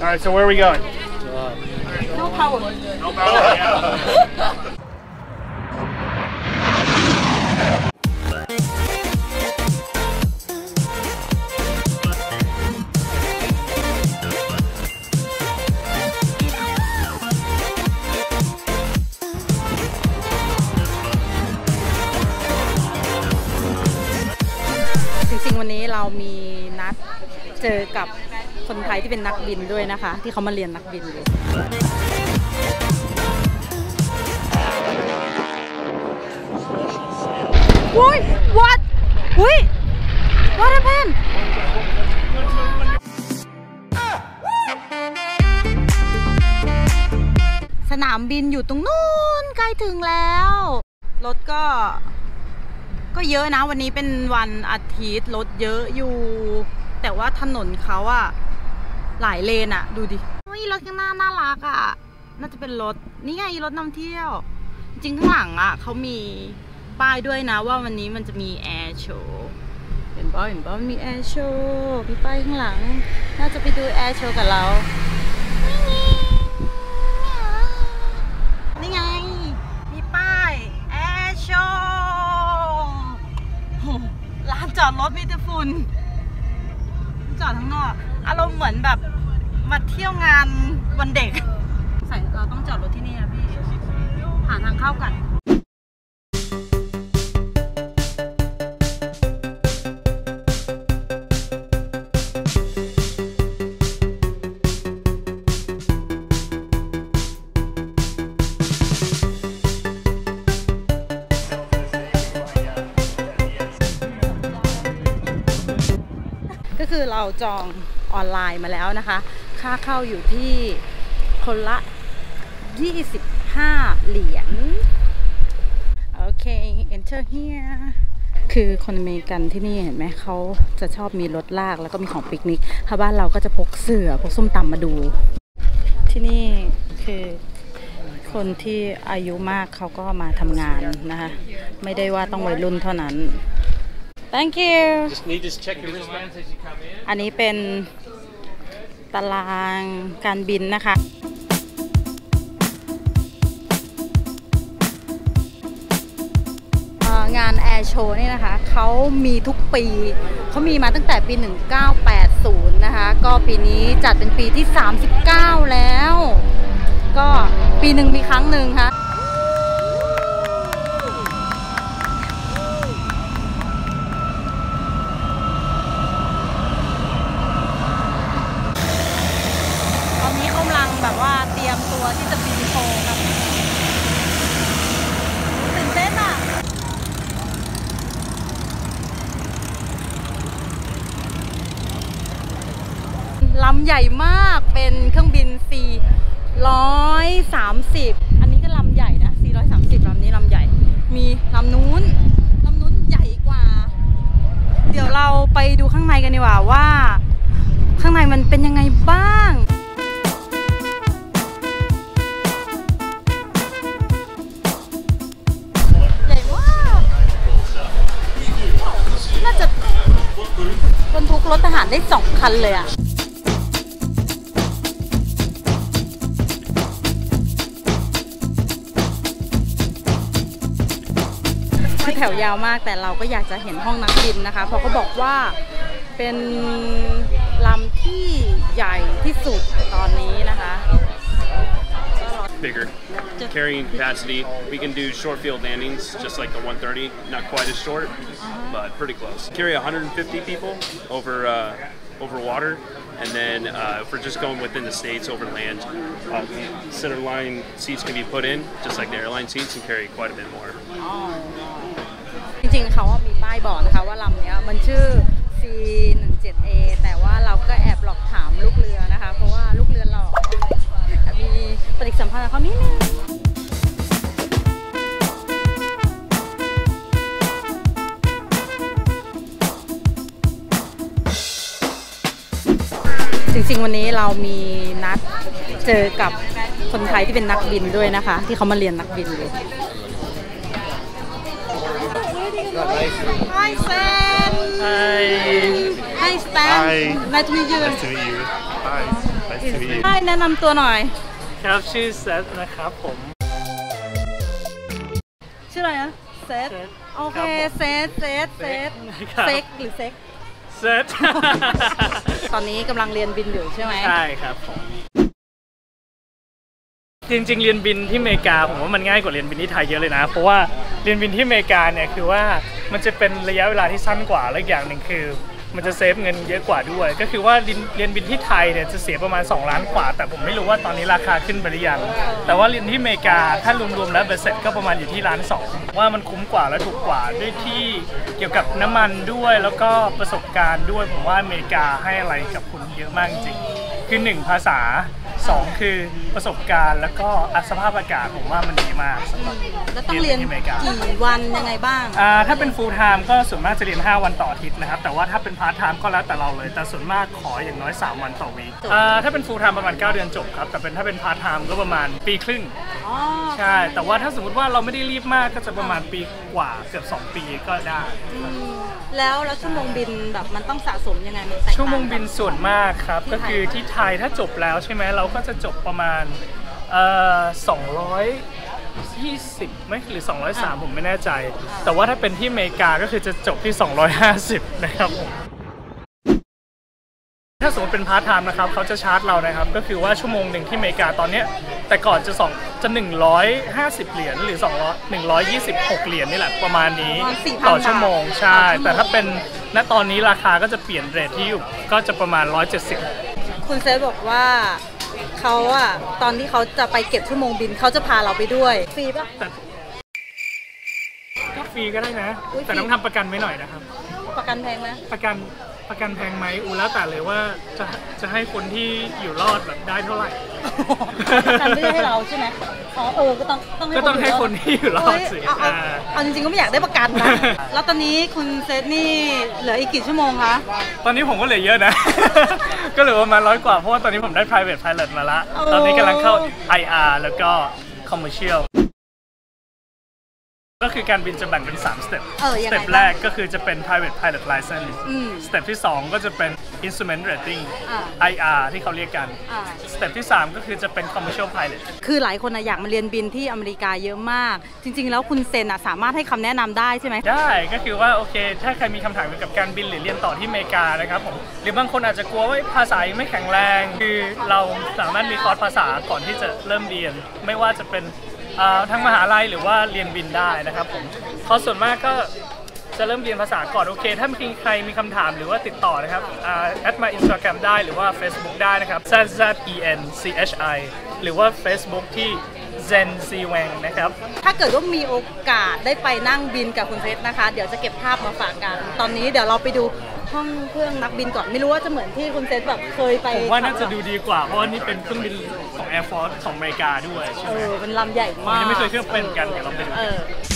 All right, so where are we going? No power. No power. Yeah. จริงๆวันนี้เรามีนัดเจอกับคนไทยที่เป็นนักบินด้วยนะคะที่เขามาเรียนนักบินอยู่อุ้ย what อุ้ย what happened สนามบินอยู่ตรงนู้นใกล้ถึงแล้วรถก็เยอะนะวันนี้เป็นวันอาทิตย์รถเยอะอยู่แต่ว่าถนนเขาอะหลายเลนอะดูดิรถข้างหน้าน่ารักอะน่าจะเป็นรถนี่ไงรถนำเที่ยวจริงข้างหลังอะเขามีป้ายด้วยนะว่าวันนี้มันจะมีแอร์โชว์เห็นป่ะมีแอร์โชว์มีป้ายข้างหลังน่าจะไปดูแอร์โชว์กับเรานี่ไงมีป้ายแอร์โชว์ร้านจอดรถมีแต่ฝุ่นจอดข้างนอกอารมณ์เหมือนแบบมาเที่ยวงานวันเด็กเราต้องจอดรถที่นี่นะพี่หาทางเข้ากันก็คือเราจองออนไลน์มาแล้วนะคะค่าเข้าอยู่ที่คนละ25 เหรียญโอเค enter here คือคนอเมริกันที่นี่เห็นไหมเขาจะชอบมีรถลากแล้วก็มีของปิกนิกถ้าบ้านเราก็จะพกเสื่อพกส้มตำมาดูที่นี่คือคนที่อายุมากเขาก็มาทำงานนะคะไม่ได้ว่าต้องวัยรุ่นเท่านั้นThank you. Just need to check your wristbands as you come in. อันนี้เป็นตารางการบินนะคะงานแอร์โชว์นี่นะคะเขามีทุกปีเขามีมาตั้งแต่ปี1980นะคะก็ปีนี้จัดเป็นปีที่39แล้วก็ปีหนึ่งมีครั้งหนึ่งค่ะแบบว่าเตรียมตัวที่จะบินโชว์ครับตื่นเต้นอ่ะลำใหญ่มากเป็นเครื่องบิน430อันนี้ก็ลำใหญ่นะ430ลำนี้ลำใหญ่มีลำนู้นใหญ่กว่าเดี๋ยวเราไปดูข้างในกันดีกว่าว่าข้างในมันเป็นยังไงบ้างน่าจะบรรทุกรถทหารได้2 คันเลยอ่ะคือแถวยาวมากแต่เราก็อยากจะเห็นห้องนักบินนะคะเพราะเขาบอกว่าเป็นลำที่ใหญ่ที่สุดตอนนี้นะคะ Bigger carrying capacity. We can do short field landings just like the 130, not quite as short, but pretty close. Carry 150 people over water, and then if we're just going within the states over land, center line seats can be put in just like the airline seats and carry quite a bit more. จริงๆเขามีป้ายบอกนะคะว่าลำนี้มันชื่อ C17A แต่ว่าเราก็แอบหลอกถามลูกเรือนะคะเพราะว่าลูกเรือหลอกมีปฏิสัมพันธ์กับเขานิดนึงจริงๆวันนี้เรามีนัดเจอกับคนไทยที่เป็นนักบินด้วยนะคะที่เขามาเรียนนักบินอยู่ Hi Stan. Hi. Hi Stan. Hi. Nice to meet you. Nice to meet you. Hi. ให้แนะนำตัวหน่อยครับชื่อเซธนะครับผมชื่ออะไรนะเซธโอเคเซธเซ็กหรือเซ็กเซธตอนนี้กำลังเรียนบินอยู่ใช่ไหมใช่ครับผมจริงๆเรียนบินที่อเมริกาผมว่ามันง่ายกว่าเรียนบินที่ไทยเยอะเลยนะเพราะว่าเรียนบินที่อเมริกาเนี่ยคือว่ามันจะเป็นระยะเวลาที่สั้นกว่าและอย่างหนึ่งคือมันจะเซฟเงินเยอะกว่าด้วยก็คือว่าเรียนบินที่ไทยเนี่ยจะเสียประมาณ2 ล้านกว่าแต่ผมไม่รู้ว่าตอนนี้ราคาขึ้นไปหรือยังแต่ว่าเรียนที่อเมริกาถ้ารวมๆแล้วเบ็ดเสร็จก็ประมาณอยู่ที่1.2 ล้านว่ามันคุ้มกว่าและถูกกว่าด้วยที่เกี่ยวกับน้ำมันด้วยแล้วก็ประสบการณ์ด้วยผมว่าอเมริกาให้อะไรกับคุณเยอะมากจริงคือ1ภาษา2คือประสบการณ์แล้วก็สภาพอากาศผมว่ามันดีมากสำหรับแล้วต้องเรียนกี่วันยังไงบ้างถ้าเป็น full time ก็ส่วนมากจะเรียน5 วันต่ออาทิตย์นะครับแต่ว่าถ้าเป็น part time ก็แล้วแต่เราเลยแต่ส่วนมากขออย่างน้อย3 วันต่อวีคถ้าเป็น full time ประมาณ9 เดือนจบครับแต่ถ้าเป็น part time ก็ประมาณปีครึ่งใช่แต่ว่าถ้าสมมติว่าเราไม่ได้รีบมากก็จะประมาณปีกว่าเกือบ2 ปีก็ได้แล้วชั่วโมงบินแบบมันต้องสะสมยังไงชั่วโมงบินส่วนมากครับก็คือที่ไทยถ้าจบแล้วใช่ไหมเราก็จะจบประมาณ220ไหมหรือ203ผมไม่แน่ใจแต่ว่าถ้าเป็นที่อเมริกาก็คือจะจบที่250นะครับผมถ้าสมมติเป็นพาร์ทไทม์นะครับเขาจะชาร์จเรานะครับก็คือว่าชั่วโมงหนึ่งที่อเมริกาตอนนี้แต่ก่อนจะ150 เหรียญหรือ126 เหรียญนี่แหละประมาณนี้ต่อชั่วโมงใช่แต่ถ้าเป็นณตอนนี้ราคาก็จะเปลี่ยนเรทที่อยู่ก็จะประมาณ170 คุณเซธบอกว่าเขาอะตอนที่เขาจะไปเก็บชั่วโมงบินเขาจะพาเราไปด้วยฟรีป่ะก็ฟรีก็ได้นะแต่ต้องทำประกันไว้หน่อยนะครับประกันแพงไหมประกันแพงไหมแล้วแต่เลยว่าจะให้คนที่อยู่รอดแบบได้เท่าไหร่ประกันไม่ได้ให้เราใช่ไหมก็ต้องให้คนที่อยู่รอดสิเอาจริงๆก็ไม่อยากได้ประกันนะแล้วตอนนี้คุณเซธนี่เหลืออีกกี่ชั่วโมงคะตอนนี้ผมก็เหลือเยอะนะก็เหลือประมาณ100 กว่าเพราะว่าตอนนี้ผมได้ private pilot มาละตอนนี้กำลังเข้า IR แล้วก็ commercialก็คือการบินจะแบ่งเป็น3 สเต็ปสเต็ปแรกก็คือจะเป็น private pilot license สเต็ปที่2ก็จะเป็น instrument rating IR ที่เขาเรียกกันสเต็ปที่3ก็คือจะเป็น commercial pilot คือหลายคนอยากมาเรียนบินที่อเมริกาเยอะมากจริงๆแล้วคุณเซนสามารถให้คำแนะนำได้ใช่ไหมได้ก็คือว่าโอเคถ้าใครมีคำถามเกี่ยวกับการบินหรือเรียนต่อที่อเมริกานะครับผมหรือบางคนอาจจะกลัวว่าภาษาไม่แข็งแรงคือเราสามารถมีคอร์สภาษาก่อนที่จะเริ่มเรียนไม่ว่าจะเป็นทั้งมหาลัยหรือว่าเรียนบินได้นะครับผมเขาส่วนมากก็จะเริ่มเรียนภาษาก่อนโอเคถ้ามีใครมีคำถามหรือว่าติดต่อนะครับแอดมา Instagram ได้หรือว่า Facebook ได้นะครับ ZZENCHI หรือว่า Facebook ที่ Zen Siwang นะครับถ้าเกิดว่ามีโอกาสได้ไปนั่งบินกับคุณเซธนะคะเดี๋ยวจะเก็บภาพมาฝากกันตอนนี้เดี๋ยวเราไปดูห้องเครื่องนักบินก่อนไม่รู้ว่าจะเหมือนที่คุณเซธแบบเคยไปผมว่าน่าจะดูดีกว่าเพราะว่านี่เป็นเครื่องบินของ Air Force ของอเมริกาด้วยใช่ไหมเป็นลำใหญ่มากยังไม่เคยเครื่องเป็นกันเดี๋ยวเราไปดู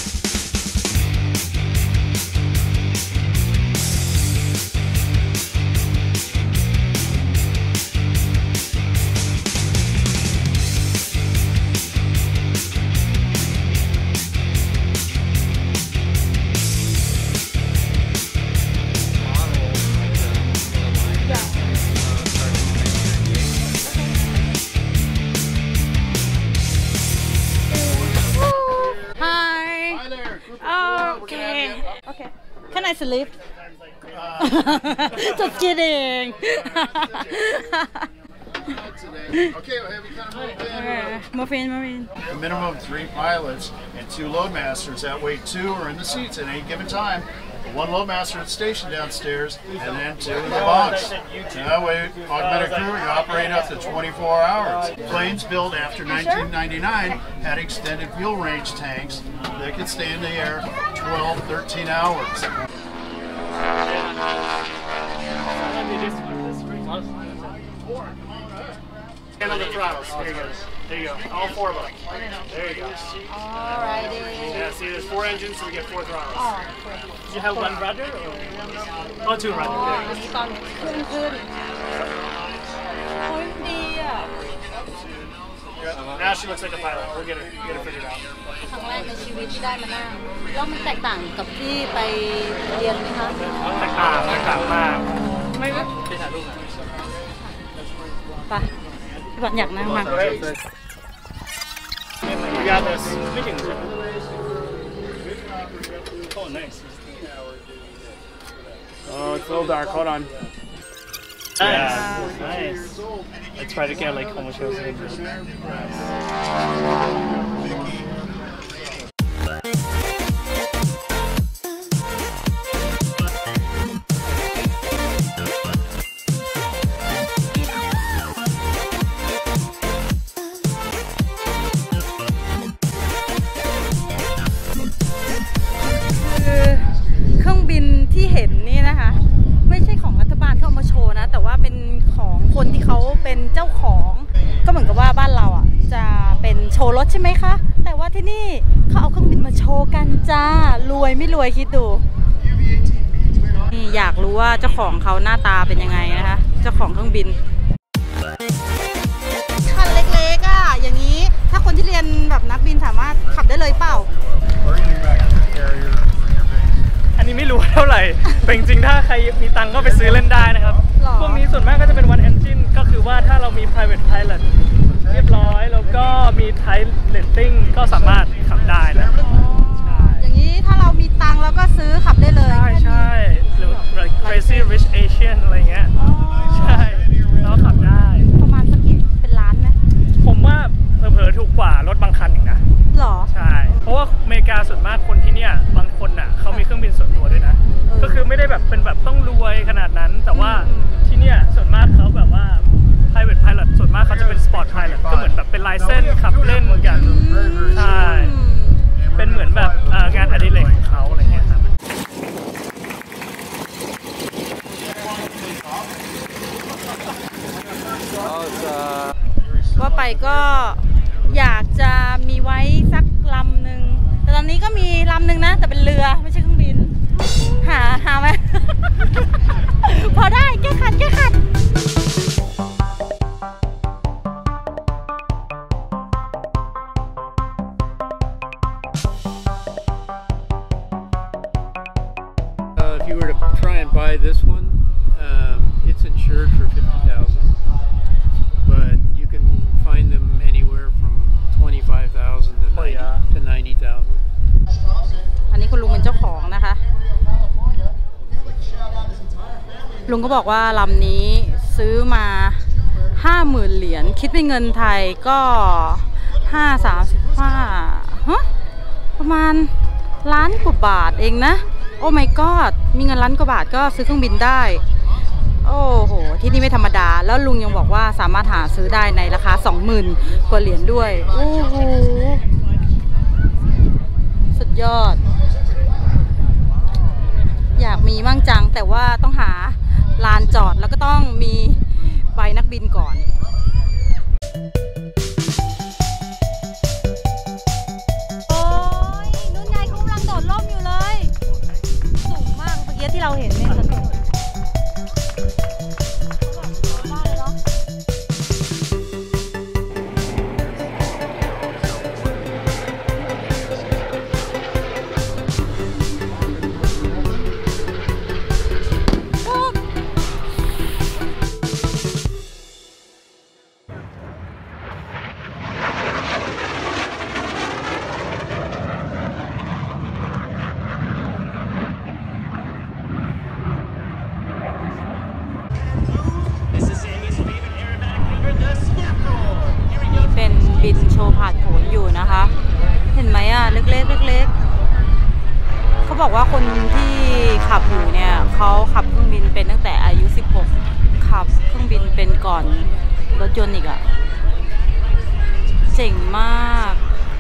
Okay. Can I sleep? Just kidding. Okay, we'll have you kind of move in. A minimum of 3 pilots and 2 loadmasters. That way 2 are in the seats at any given time. 1 loadmaster at the station downstairs, and then 2 in the box. That way, augmented crew, you operate up to 24 hours. Planes built after 1999 had extended fuel range tanks that could stay in the air 12, 13 hours. And on the throttles. There you go. All 4 of them. There you go. Alrighty. Yeah, see, there's 4 engines, so we get 4 throttles. Oh, did you have 1 rudder? Or 2 rudder. Now she looks like a pilot. We'll get her figured out. ครั้งแรกในชีวิตที่ได้มานั่งแล้วมันแตกต่างกับที่ไปเรียนไหมคะแตกต่างมากไม่ก็ไปถ่ายรูปไปพี่บอลอยากนั่งมาก Yeah, this. Oh, nice. Oh, it's a little dark. Hold on. Yeah, nice. I try to get like almost shows in. เครื่องบินที่เห็นนี่นะคะไม่ใช่ของรัฐบาลเขาเอามาโชว์นะแต่ว่าเป็นของคนที่เขาเป็นเจ้าของก็เหมือนกับว่าบ้านเราอ่ะจะเป็นโชว์รถใช่ไหมคะแต่ว่าที่นี่เขาเอาเครื่องบินมาโชว์กันจ้ารวยไม่รวยคิดดูนี่อยากรู้ว่าเจ้าของเขาหน้าตาเป็นยังไงนะคะเจ้าของเครื่องบินคันเล็กๆอ่ะอย่างนี้ถ้าคนที่เรียนแบบนักบินสามารถขับได้เลยเปล่าอันนี้ไม่รู้เท่าไหร่แต่จริงๆถ้าใครมีตังก็ไปซื้อเล่นได้นะครับพวกนี้ส่วนมากก็จะเป็น one engine ก็คือว่าถ้าเรามี private pilot เรียบร้อยแล้วก็มี type rating ก็สามารถขับได้นะอย่างนี้ถ้าเรามีตังเราก็ซื้อขับได้เลยใช่หรือ crazy rich Asian อะไรเงี้ยใช่แล้วขับได้ประมาณสักกี่เป็นล้านไหมผมว่าเผลอๆถูกกว่ารถบางคันอีกนะหรอใช่เพราะว่าอเมริกาส่วนมากคนที่เนี่ยบางคนน่ะเขามีเครื่องบินส่วนตัวด้วยนะก็คือไม่ได้แบบเป็นแบบต้องรวยขนาดนั้นแต่ว่าที่เนี่ยส่วนมากเขาแบบว่า private pilot ส่วนมากเขาจะเป็น sport pilot ก็เหมือนแบบเป็นไลเซนส์ขับเล่นกันใช่เป็นเหมือนแบบงานอดิเรกของเขาอะไรเงี้ยครับว่าไปก็อยากจะมีไว้สักลำหนึ่งแต่ตอนนี้ก็มีลำหนึ่งนะแต่เป็นเรือไม่ใช่เครื่องบินหาไหม พอได้แก้ขัด If you were to try and buy this one, it's insured for $50,000, but you can find them anywhere from $25,000 to $90,000. อันนี้คุณลุงเป็นเจ้าของนะคะลุงก็บอกว่าลำนี้ซื้อมา 50,000 เหรียญคิดเป็นเงินไทยก็ประมาณล้านกว่าบาทเองนะโอ้ my god มีเงินล้านกว่าบาทก็ซื้อเครื่องบินได้โอ้โหที่นี่ไม่ธรรมดาแล้วลุงยังบอกว่าสามารถหาซื้อได้ในราคา 20,000 กว่าเหรียญด้วยโอ้โหสุดยอดอยากมีมั่งจังแต่ว่าต้องหาลานจอดแล้วก็ต้องมีใบนักบินก่อนโอ้ยนู่นไงเขากำลังโดดร่มอยู่เลยสูงมากเมื่อกี้ที่เราเห็นเนี่ยบินโชว์ผ่านโผนอยู่นะคะเห็นไหมอ่ะเล็กๆเขาบอกว่าคนที่ขับอยู่เนี่ยเขาขับเครื่องบินเป็นตั้งแต่อายุ16ขับเครื่องบินเป็นก่อนรถยนต์อีกอ่ะเจ๋งมาก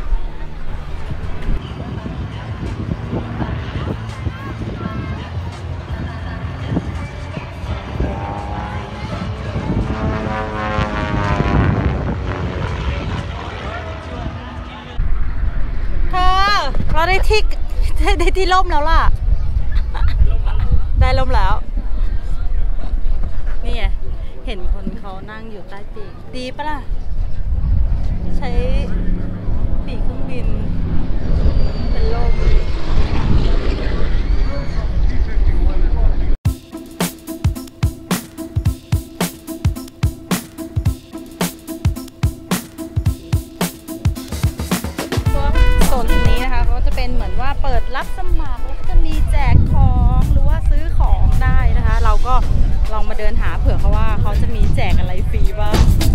เราได้ที่ร่มแล้วล่ะได้ร่มแล้วนี่ไงเห็นคนเขานั่งอยู่ใต้ปีกดีปะล่ะใช้ปีกเครื่องบินเป็นร่มเปิดรับสมัครแล้วก็จะมีแจกของหรือว่าซื้อของได้นะคะ เราก็ลองมาเดินหาเผื่อเขาว่าเขาจะมีแจกอะไรฟรีบ้าง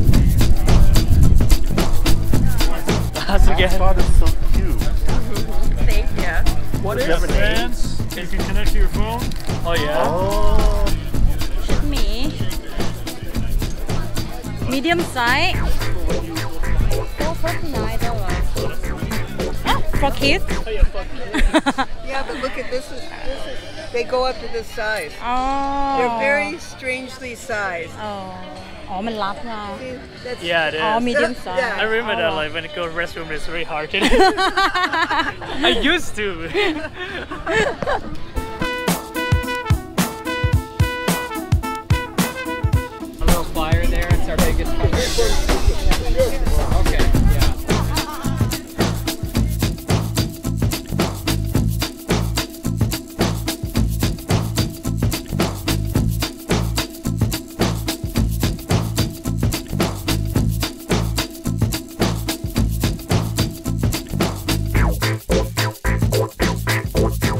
That spot is so cute. Thank you. What is Different hands. You can connect to your phone. Oh yeah. Oh. ชุดหมี medium size 449 dollars for kids Yeah, but look at this is they go up to this size. อ๋อ They're very strangely sized. อ๋อ มันรับไง See, that's Yeah, it is. อ๋อ medium size Yeah. I remember that like when I go to the restroom, it's very hard to. I used to. A little flyer there. It's our biggest customer.